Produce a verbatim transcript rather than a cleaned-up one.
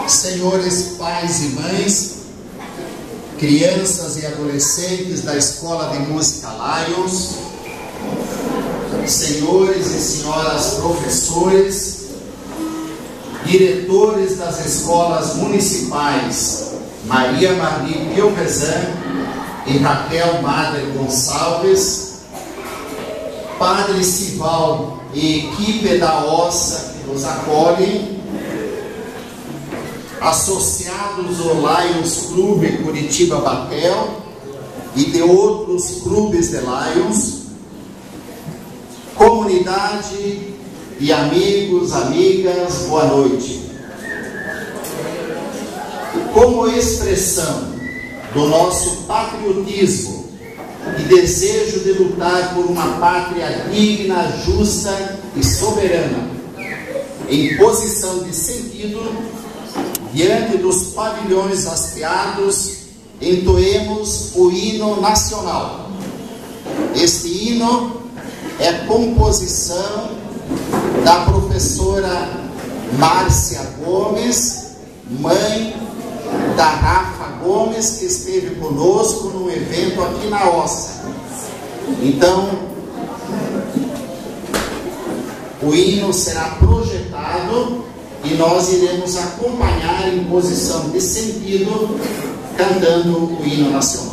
senhores pais e mães, crianças e adolescentes da Escola de Música Lions, senhores e senhoras professores, diretores das escolas municipais Maria Marie Piovesan e Raquel Madre Gonçalves, Padre Sival e equipe da Ossa que nos acolhem, associados do Lions Clube Curitiba Batel e de outros clubes de Lions, comunidade e amigos, amigas, boa noite. Como expressão do nosso patriotismo e desejo de lutar por uma pátria digna, justa e soberana, em posição de sentido, diante dos pavilhões hasteados, entoemos o hino nacional. Este hino é composição da professora Márcia Gomes, mãe da Rafa Gomes, que esteve conosco num evento aqui na Ossa. Então, o hino será projetado e nós iremos acompanhar em posição de sentido, cantando o hino nacional.